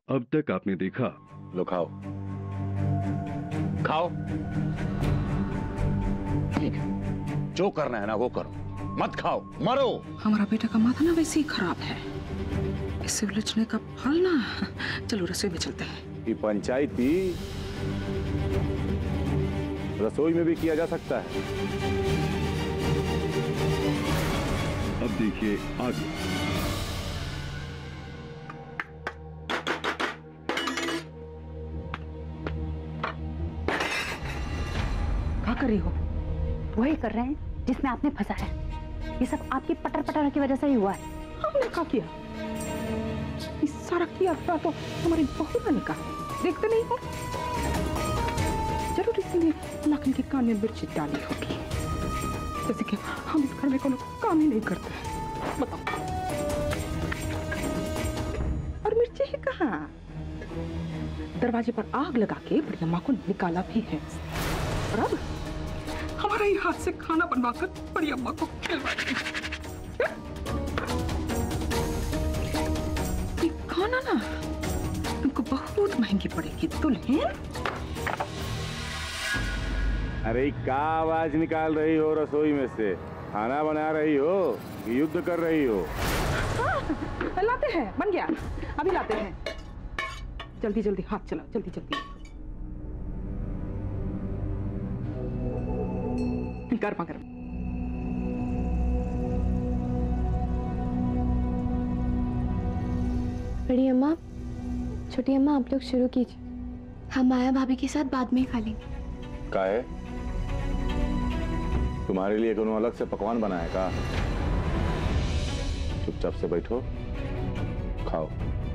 अब तक आपने देखा। लो खाओ खाओ। जो करना है ना वो करो, मत खाओ मरो। हमारा बेटा का माथा ना वैसे ही खराब है, इससे उलझने का फल ना। चलो रसोई में चलते हैं। ये पंचायत भी रसोई में भी किया जा सकता है। अब देखिए आगे। क्या कर रही हो? वही कर रहे हैं जिसमें आपने फंसा है। ये सब आपकी पटर पटर की वजह से ही हुआ है। हमने क्या किया? इस सारा किया था तो हमारी बहू ने कहा, देखते नहीं हो? जरूर इसीलिए लखन के कान में मिर्ची डाली होगी, जैसे कि हम इस घर में कोनो काम ही नहीं करते। बताओ। और मिर्ची ही कहाँ? दरवाजे पर आग लगा के बड़ी अम्मा को निकाला भी है। और अब हमारे ही हाथ से खाना बनवाकर बड़ी अम्मा को खिलवाएंगे। ये खाना ना तुमको बहुत महंगी पड़ेगी दुल्हन। अरे क्या आवाज निकाल रही हो रसोई में से? खाना बना रही हो, युद्ध कर रही हो? हाँ, लाते हैं, बन गया, अभी लाते हैं। जल्दी जल्दी हाथ चलाओ, जल्दी जल्दी। गर्मा गर्म। बड़ी अम्मा, छोटी अम्मा, आप लोग शुरू कीजिए। हम माया भाभी के साथ बाद में ही खा लेंगे। क्या है? तुम्हारे लिए कोनो अलग से पकवान बनाया का? चुपचाप से बैठो, खाओ।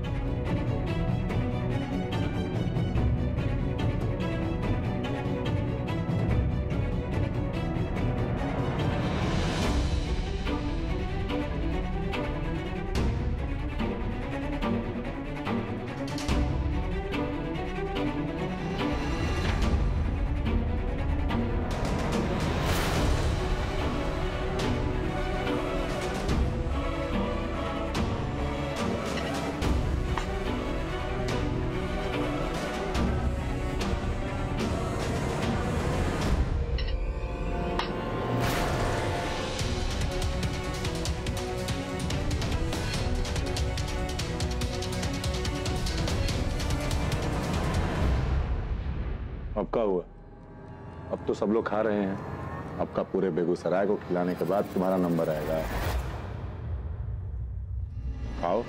अब क्या हुआ? अब तो सब लोग खा रहे हैं। अब का पूरे बेगूसराय को खिलाने के बाद तुम्हारा नंबर आएगा। खाओ।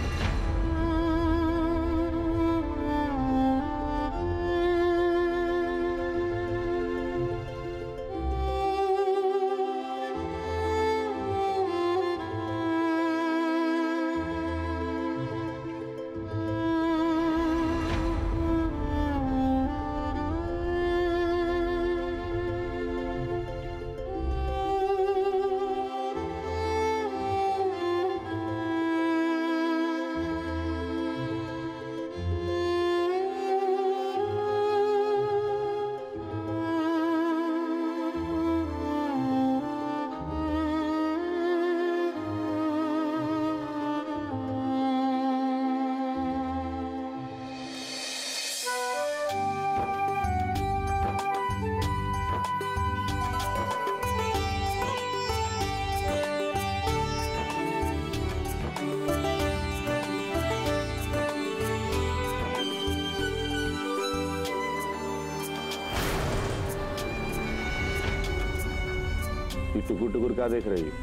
टुकुर टुकुर क्या देख रही?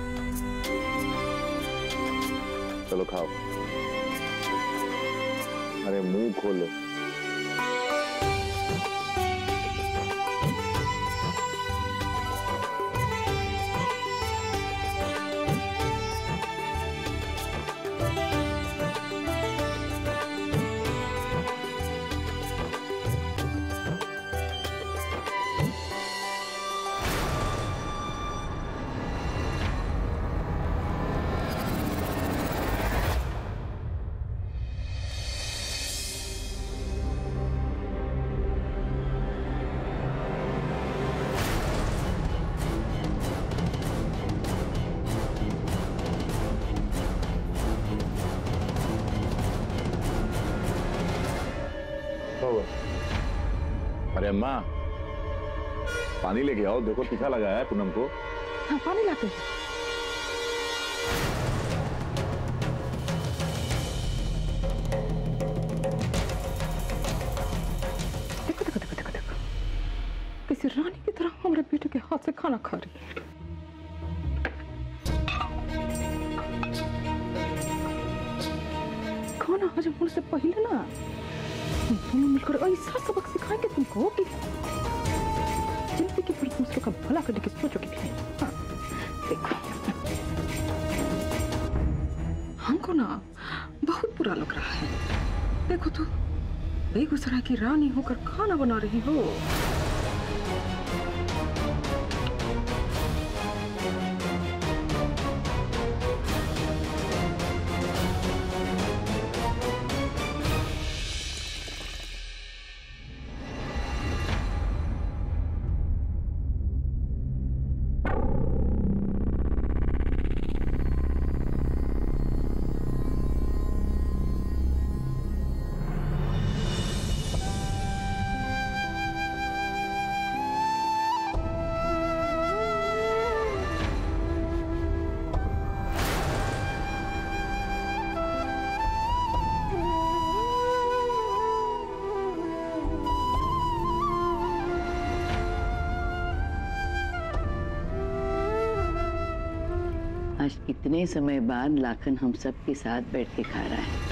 चलो खाओ। अरे मुंह खोलो। अरे अम्मा, पानी लेके आओ, देखो तीखा लगा है पूनम को। हाँ, पानी लाते हैं। देखो देखो देखो देखो देखो, किसी रानी की तरह हमारे बेटे के हाथ से खाना खा रही है। खाना हजम होने से पहले ना हम दोनों मिलकर ऐसा सबक सिखाएंगे तुमको कि जिंदगी पर दूसरों का भला करने की सोचोगे भी नहीं। हाँ, देखो हमको ना बहुत बुरा लग रहा है। देखो तो बेगूसराय की रानी होकर खाना बना रही हो। आज कितने समय बाद लाखन हम सब के साथ बैठ के खा रहा है।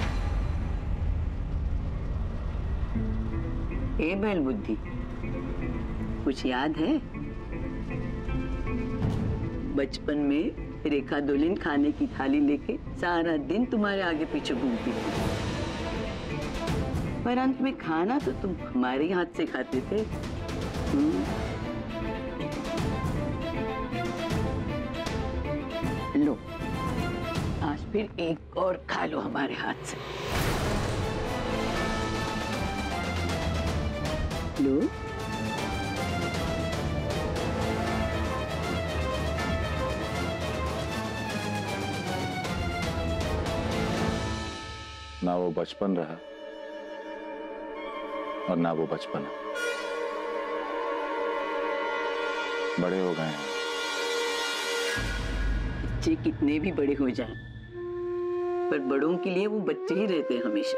ए बैल बुद्धि, कुछ याद है? बचपन में रेखा दुल्हन खाने की थाली लेके सारा दिन तुम्हारे आगे पीछे घूमती थी, पर अंत में खाना तो तुम हमारे हाथ से खाते थे। लो, आज फिर एक और खा लो हमारे हाथ से। लो। ना वो बचपन रहा और ना वो बचपन, बड़े हो गए हैं। बच्चे कितने भी बड़े हो जाएं, पर बड़ों के लिए वो बच्चे ही रहते हैं हमेशा।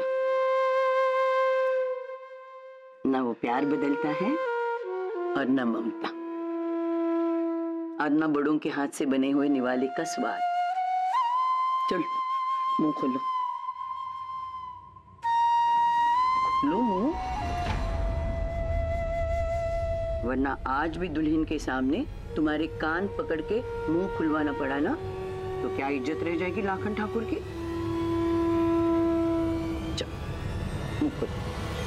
ना वो प्यार बदलता है और ना ममता, और ना बड़ों के हाथ से बने हुए निवाले का स्वाद। चल मुंह खोलो, खोलो मुंह, वरना आज भी दुल्हन के सामने तुम्हारे कान पकड़ के मुंह खुलवाना पड़ा ना, तो क्या इज्जत रह जाएगी लाखन ठाकुर की। चल मुंह खोलो।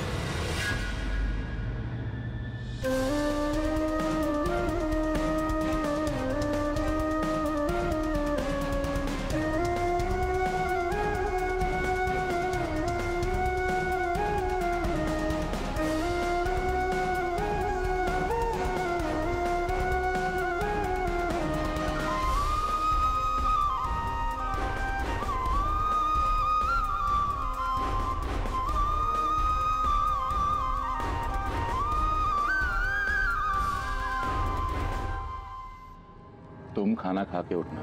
तुम खाना खा के उठना,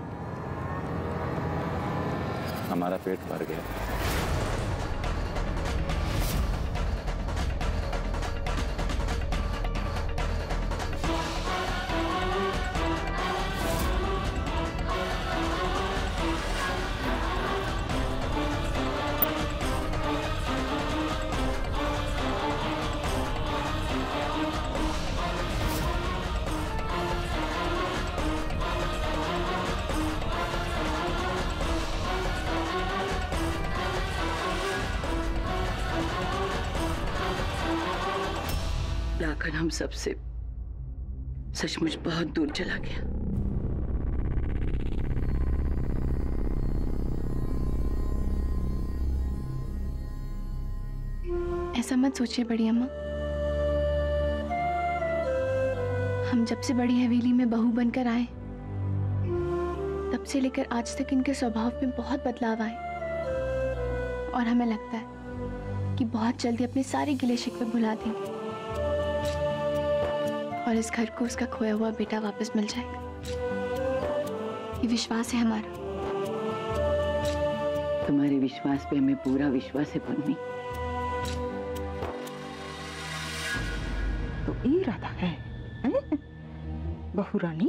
हमारा पेट भर गया। लाखन हम सबसे सचमुच बहुत दूर चला गया। ऐसा मत सोचिए बड़ी अम्मा, हम जब से बड़ी हवेली में बहू बनकर आए, तब से लेकर आज तक इनके स्वभाव में बहुत बदलाव आए, और हमें लगता है कि बहुत जल्दी अपने सारे गिले शिकवे भुला देंगे। और इस घर को उसका खोया हुआ बेटा वापस मिल जाएगा। ये विश्वास है हमारा। तुम्हारे विश्वास पे हमें पूरा विश्वास है पन्नी। तो ये इरादा है, हैं? बहू रानी,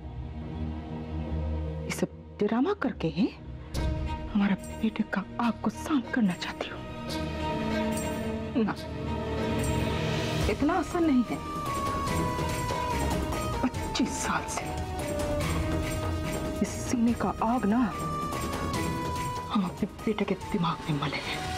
ये सब ड्रामा करके हमारा बेटे का आग को शांत करना चाहती हो ना? इतना आसान नहीं है। 25 साल से इस सीने का आग ना हम अपने बेटे के दिमाग में मले हैं।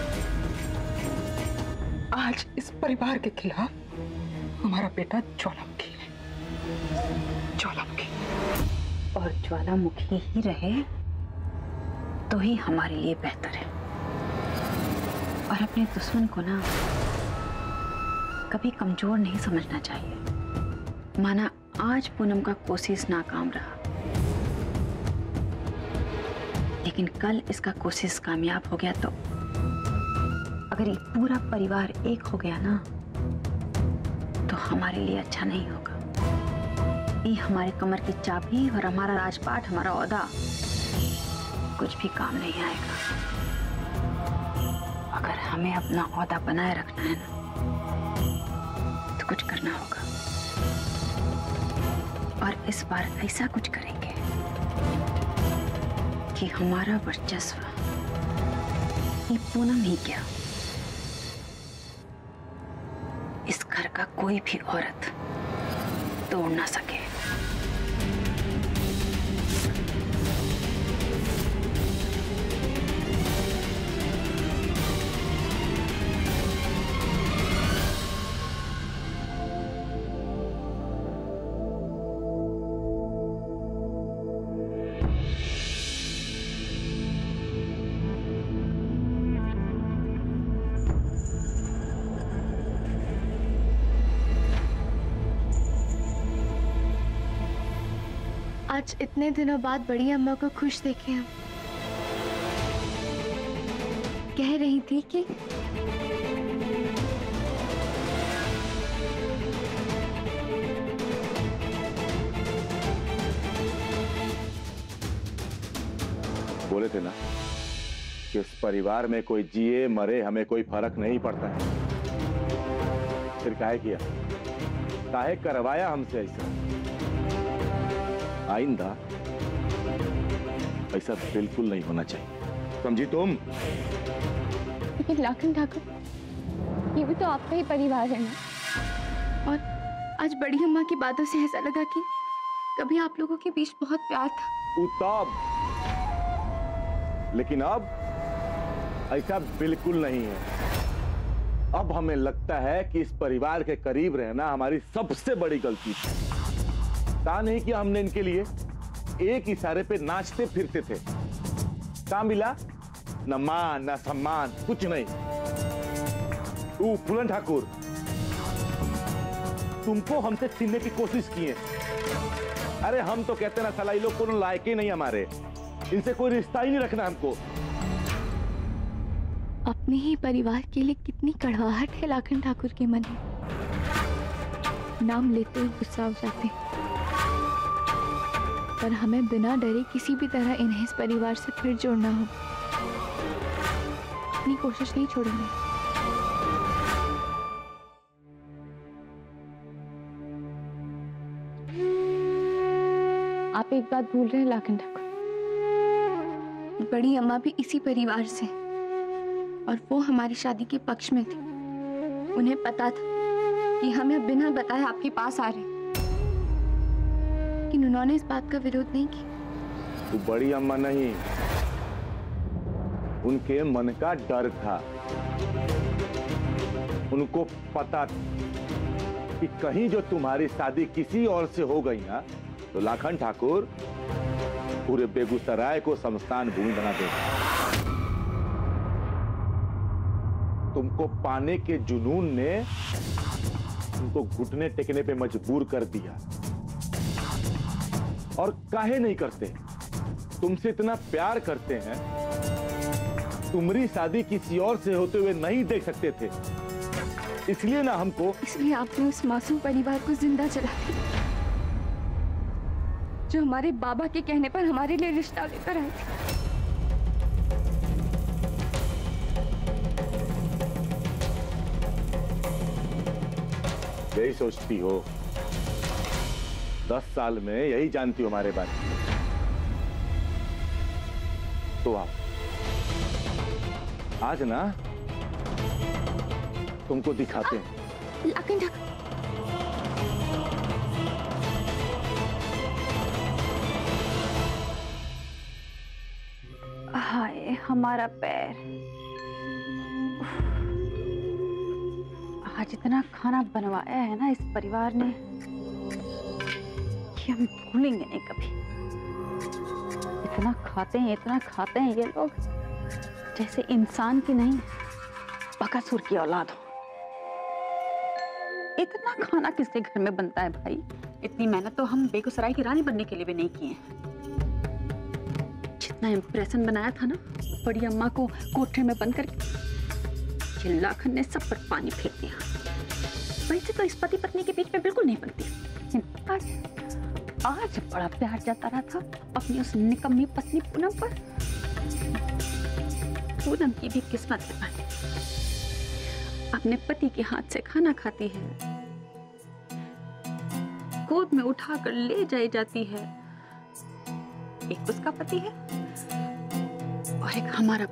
आज इस परिवार के खिलाफ हमारा बेटा ज्वालामुखी है, ज्वालामुखी। और ज्वालामुखी ही रहे तो ही हमारे लिए बेहतर है। और अपने दुश्मन को ना कभी कमजोर नहीं समझना चाहिए। माना आज पूनम का कोशिश नाकाम रहा, लेकिन कल इसका कोशिश कामयाब हो गया तो अगर ये पूरा परिवार एक हो गया ना तो हमारे लिए अच्छा नहीं होगा। ये हमारे कमर की चाबी और हमारा राजपाट, हमारा ओहदा कुछ भी काम नहीं आएगा। अगर हमें अपना ओहदा बनाए रखना है ना तो कुछ करना होगा। और इस बार ऐसा कुछ करेंगे कि हमारा वर्चस्व ये पूनम ही क्या, इस घर का कोई भी औरत तोड़ ना सके। आज इतने दिनों बाद बड़ी अम्मा को खुश देखे हम। कह रही थी कि बोले थे ना कि इस परिवार में कोई जिए मरे हमें कोई फर्क नहीं पड़ता है। फिर काहे किया, काहे करवाया हमसे ऐसा? आइंदा ऐसा बिल्कुल नहीं होना चाहिए, समझी तुम? लेकिन लाखन ठाकुर, ये भी तो आपका ही परिवार है ना। और आज बड़ी अम्मा की बातों से ऐसा लगा कि कभी आप लोगों के बीच बहुत प्यार था। तब, लेकिन अब ऐसा बिल्कुल नहीं है। अब हमें लगता है कि इस परिवार के करीब रहना हमारी सबसे बड़ी गलती थी। कहा नहीं कि हमने इनके लिए एक इशारे पे नाचते फिरते थे। कहाँ मिला? न मान न सम्मान, कुछ नहीं। तू फूलन ठाकुर, तुमको हमसे छीनने की कोशिश की है। अरे हम तो कहते ना साला ये लोग को लायक ही नहीं, हमारे इनसे कोई रिश्ता ही नहीं रखना हमको। अपने ही परिवार के लिए कितनी कड़वाहट है लाखन ठाकुर के मन में। नाम लेते ही गुस्सा हो जाते, पर हमें बिना डरे किसी भी तरह इन्हें इस परिवार से फिर जोड़ना हो। अपनी कोशिश नहीं छोड़ेंगे। आप एक बात भूल रहे हैं लाखन ठाकुर, बड़ी अम्मा भी इसी परिवार से और वो हमारी शादी के पक्ष में थी। उन्हें पता था कि हमें बिना बताए आपके पास आ रहे, लेकिन उन्होंने इस बात का विरोध नहीं किया। तू बड़ी अम्मा नहीं, उनके मन का डर था। उनको पता था कि कहीं जो तुम्हारी शादी किसी और से हो गई ना तो लाखन ठाकुर पूरे बेगूसराय को शमशान भूमि बना देगा। तुमको पाने के जुनून ने तुमको घुटने टेकने पे मजबूर कर दिया। और काहे नहीं करते? तुमसे इतना प्यार करते हैं, तुम्हारी शादी किसी और से होते हुए नहीं देख सकते थे। इसलिए ना हमको इसलिए आपने उस मासूम परिवार को जिंदा जला दिया जो हमारे बाबा के कहने पर हमारे लिए रिश्ता लेकर आए थे। यही सोचती हो, 10 साल में यही जानती हो हमारे बारे में। तो आप आज ना तुमको दिखाते हैं। लाखन ठाकुर, हाय हमारा पैर। आज इतना खाना बनवाया है ना इस परिवार ने कि हम भूलेंगे नहीं कभी। इतना खाते हैं ये लोग जैसे इंसान की नहीं बकासुर की औलाद हो। इतना खाना किसके घर में बनता है भाई? इतनी मेहनत तो हम बेगूसराय की रानी बनने के लिए भी नहीं की है। जितना इम्प्रेशन बनाया था ना बड़ी अम्मा को कोठरी में बंद करके, ये लाखन ने सब पर पानी फेर दिया। वैसे तो इस पति पत्नी के बीच में बिल्कुल नहीं बनती। आज बड़ा प्यार जाता रहा था अपनी उस निकम्मी पत्नी पूनम पर। पूनम की भी किस्मत है भाई, अपने पति के हाथ से खाना खाती है, गोद में उठाकर ले जाई जाती है। एक उसका पति है और एक हमारा।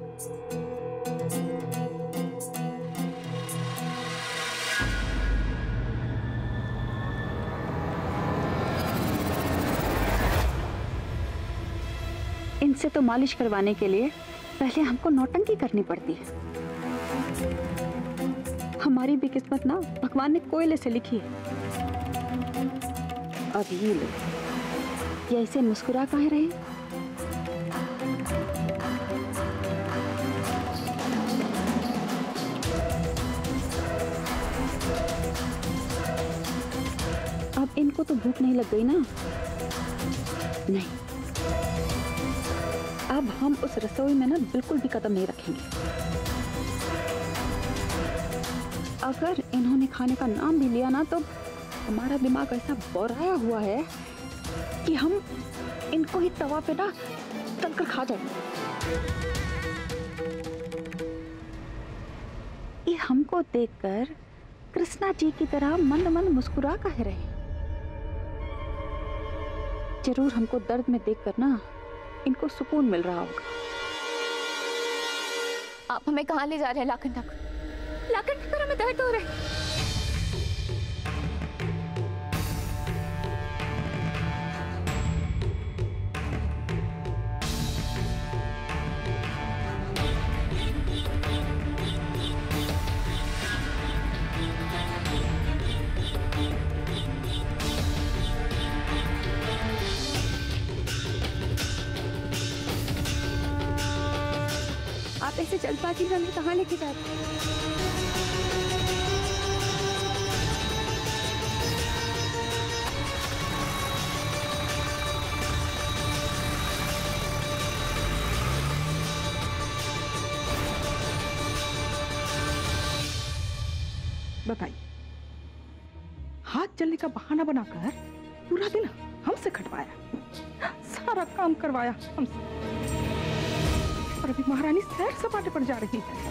इनसे तो मालिश करवाने के लिए पहले हमको नौटंकी करनी पड़ती है। हमारी भी किस्मत ना भगवान ने कोयले से लिखी है। अब ये लोग ये ऐसे मुस्कुरा काहे रहे? अब इनको तो भूख नहीं लग गई ना? नहीं, अब हम उस रसोई में ना बिल्कुल भी कदम नहीं रखेंगे। अगर इन्होंने खाने का नाम भी लिया ना तो हमारा दिमाग ऐसा बौराया हुआ है कि हम इनको ही तवा पे ना तलकर खा जाएंगे। ये हमको देखकर कृष्णा जी की तरह मंद मंद मुस्कुरा काहे रहे? जरूर हमको दर्द में देखकर ना इनको सुकून मिल रहा होगा। आप हमें कहाँ ले जा रहे हैं लाखन ठाकुर? लाखन ठाकुर, हमें दर्द हो रहा है। आप ऐसे जल्दबाजी में हमें कहाँ लेके जा रहे हैं? बताइए, हाथ जलने का बहाना बनाकर पूरा दिन हमसे खटवाया, सारा काम करवाया हमसे, और अभी महारानी सैर सपाटे पर जा रही है।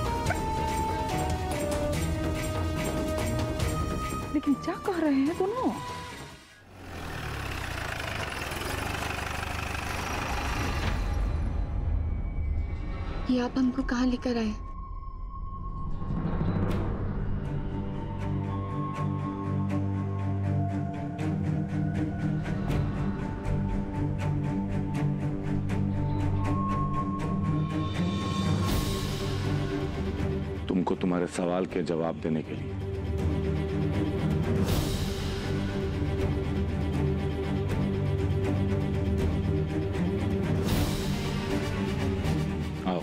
लेकिन क्या कह रहे हैं दोनों? ये आप हमको कहाँ लेकर आए? तुमको तुम्हारे सवाल के जवाब देने के लिए। आओ।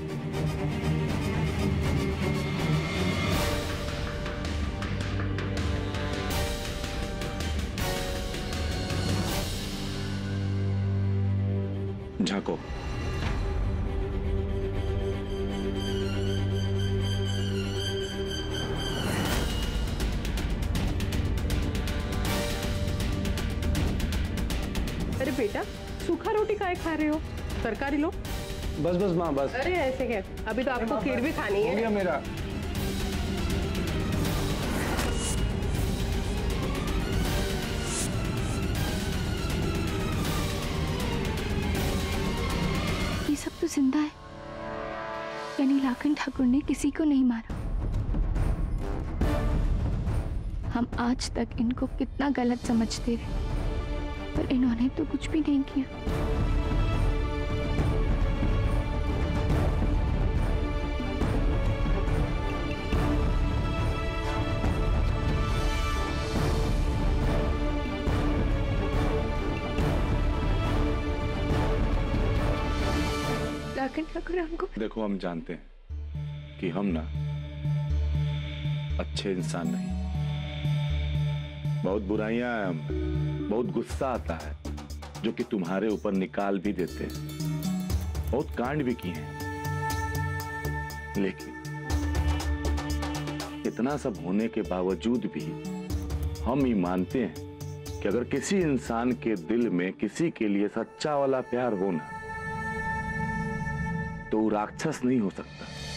झांको। रोटी काहे खा रहे हो? तरकारी लो। बस बस माँ बस। अरे ऐसे कैसे? अभी तो आपको खीर भी खानी हो है। गया मेरा। ये सब तो जिंदा है, यानी लाखन ठाकुर ने किसी को नहीं मारा। हम आज तक इनको कितना गलत समझते रहे, पर इन्होंने तो कुछ भी नहीं किया। लाखन ठाकुर हमको देखो, हम जानते हैं कि हम ना अच्छे इंसान नहीं, बहुत बुराइयां हैं हम, बहुत गुस्सा आता है जो कि तुम्हारे ऊपर निकाल भी देते हैं, बहुत कांड भी किए हैं। लेकिन इतना सब होने के बावजूद भी हम ये मानते हैं कि अगर किसी इंसान के दिल में किसी के लिए सच्चा वाला प्यार हो ना, तो वो राक्षस नहीं हो सकता।